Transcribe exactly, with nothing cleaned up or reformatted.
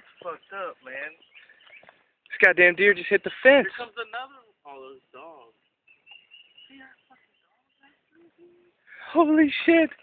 That's fucked up, man. This goddamn deer just hit the fence. Here comes another one. Oh, those dogs. See that fucking dog back there? Holy shit.